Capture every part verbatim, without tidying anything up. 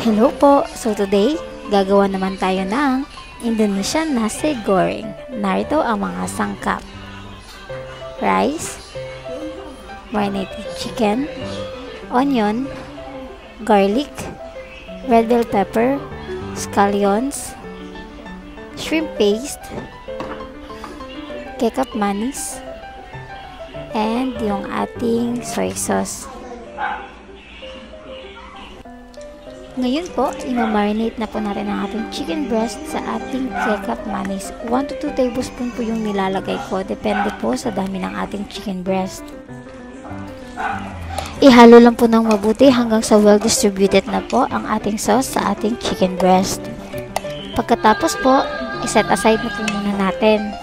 Hello po! So today, gagawa naman tayo ng Indonesian nasi goreng. Narito ang mga sangkap. Rice, marinated chicken, onion, garlic, red bell pepper, scallions, shrimp paste, ketchup manis, and yung ating soy sauce. Ngayon po, i-marinate na po natin ang ating chicken breast sa ating ketchup manis. one to two tablespoon po yung nilalagay ko. Depende po sa dami ng ating chicken breast. Ihalo lang po ng mabuti hanggang sa well distributed na po ang ating sauce sa ating chicken breast. Pagkatapos po, iset aside na po muna natin.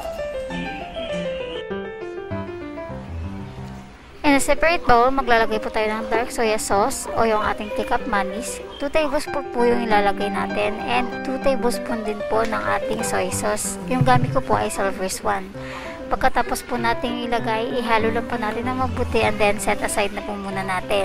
In a separate bowl, maglalagay po tayo ng dark soya sauce o yung ating ketchup manis. two tablespoon po yung ilalagay natin and two tablespoon din po ng ating soy sauce. Yung gamit ko po ay Silver Swan. Pagkatapos po nating ilagay, ihalo lang po natin ng mabuti and then set aside na po muna natin.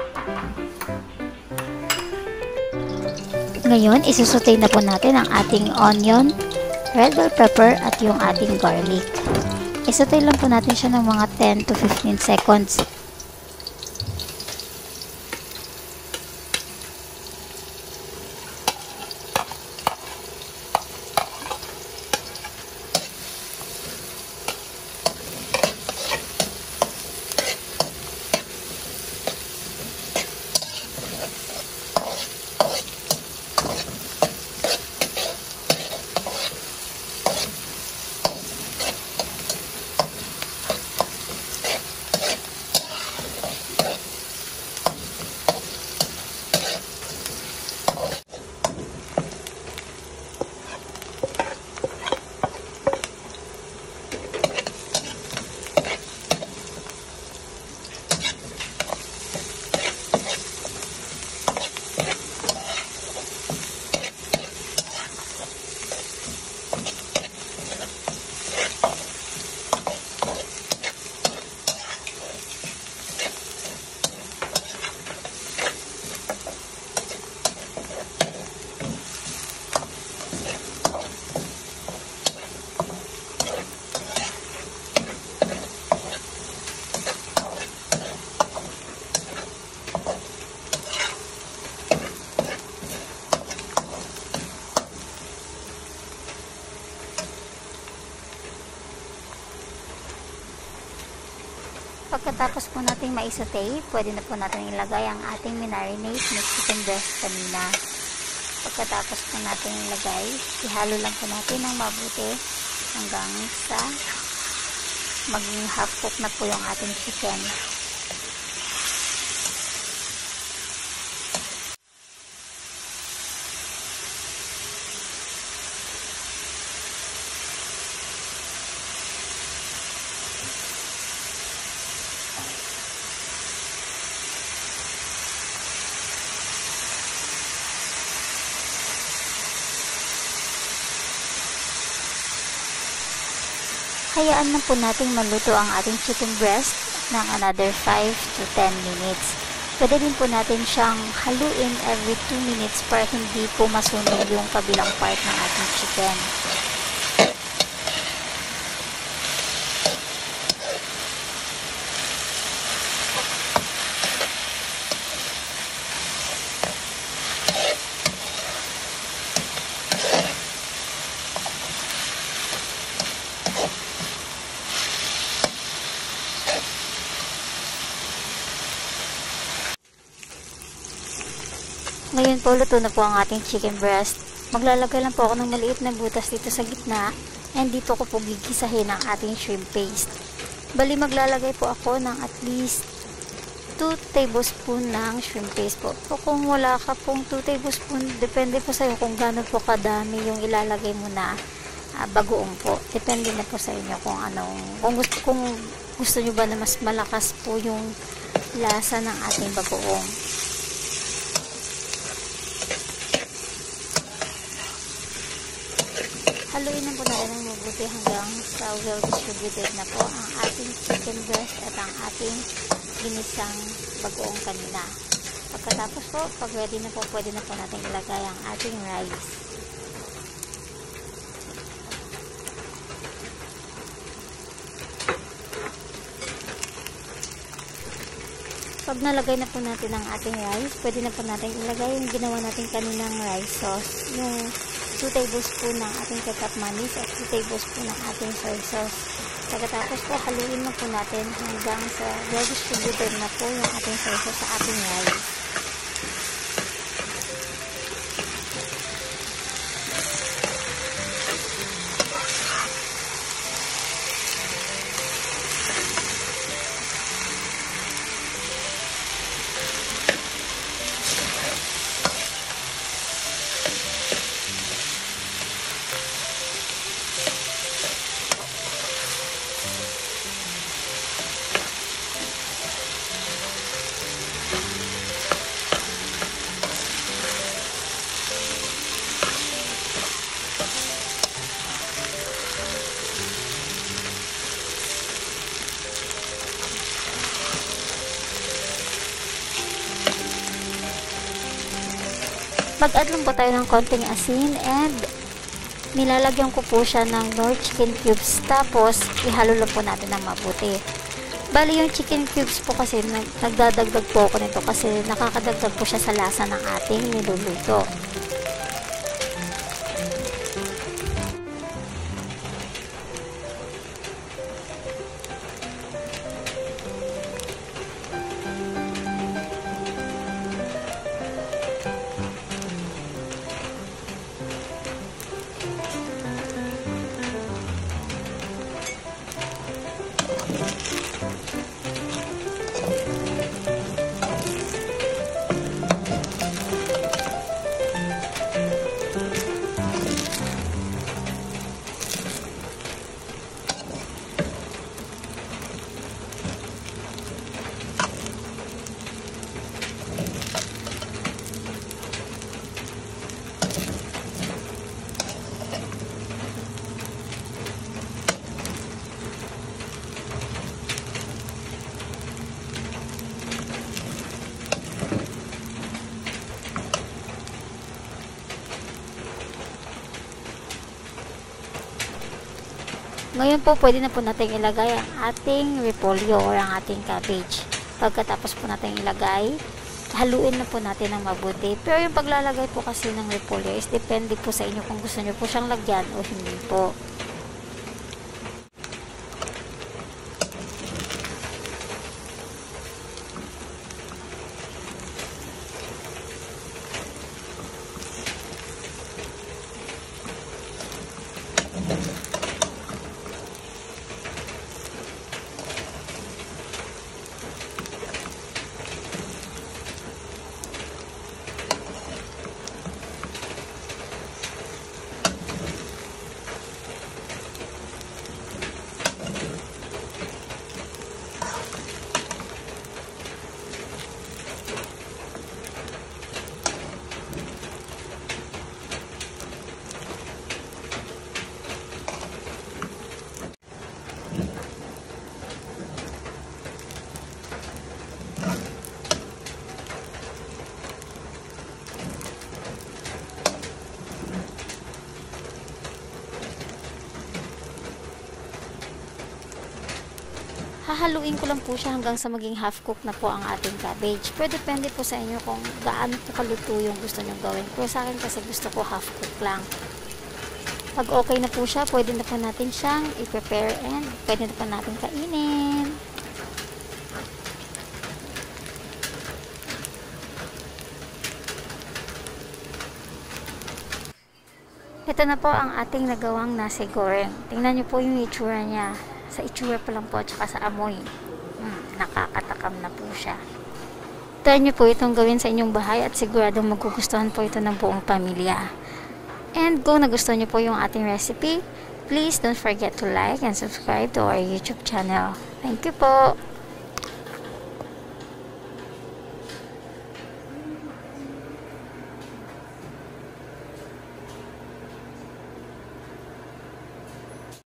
Ngayon, isusutay na po natin ang ating onion, red bell pepper at yung ating garlic. Isutay lang po natin siya ng mga ten to fifteen seconds. Pagkatapos po natin maisotay, pwede na po natin ilagay ang ating minarinate na chicken breast kanina. Pagkatapos po natin ilagay, ihalo lang po natin ng mabuti hanggang sa maging half cook na po yung ating chicken. Hayaan na po nating maluto ang ating chicken breast ng another five to ten minutes. Pwede din po natin siyang haluin every two minutes para hindi po masunog yung kabilang part ng ating chicken. Ngayon po, luto na po ang ating chicken breast. Maglalagay lang po ako ng maliit na butas dito sa gitna and dito ko po gigisahin ang ating shrimp paste. Bali, maglalagay po ako ng at least two tablespoon ng shrimp paste po. So, kung wala ka pong two tablespoon, depende po sa'yo kung gano'n po kadami yung ilalagay mo na uh, bagoong po. Depende na po sa inyo kung anong, kung gusto, kung gusto nyo ba na mas malakas po yung lasa ng ating bagoong. Haluin lang po natin ng mabuti hanggang sa well distributed na po ang ating chicken breast at ang ating ginisang bagoong kanina. Pagkatapos po, pag ready na po, pwede na po natin ilagay ang ating rice. Pag nalagay na po natin ang ating rice, pwede na po natin ilagay yung ginawa natin kaninang rice sauce. Yung two tablespoon ng ating ketchup mayonnaise at two tablespoon ng ating soy sauce. Pagkatapos po, haluin na po natin hanggang sa well distributed na po yung ating soy sauce sa ating rice. Mag-add lang po tayo ng konting asin and nilalagyan ko po siya ng Knorr chicken cubes, tapos ihalo lang po natin ng mabuti. Bali yung chicken cubes po kasi nagdadagdag po ako nito kasi nakakadagdag po siya sa lasa ng ating niluluto. Ngayon po, pwede na po natin ilagay ang ating repolyo or ang ating cabbage. Pagkatapos po natin ilagay, haluin na po natin ng mabuti. Pero yung paglalagay po kasi ng repolyo is depende po sa inyo kung gusto nyo po siyang lagyan o hindi po. Hahaluin ko lang po siya hanggang sa maging half cook na po ang ating cabbage. Pero depende po sa inyo kung gaano po kaluto yung gusto nyo gawin. Pero sa akin kasi gusto ko half cook lang. Pag okay na po siya, pwede na po natin siyang i-prepare and pwede na po natin kainin. Ito na po ang ating nagawang nasi goreng. Tingnan nyo po yung itsura niya. Sa itsura pa lang po at saka sa amoy. Hmm, nakakatakam na po siya. Try nyo po itong gawin sa inyong bahay at siguradong magugustuhan po ito ng buong pamilya. And kung nagustuhan nyo po yung ating recipe, please don't forget to like and subscribe to our YouTube channel. Thank you po!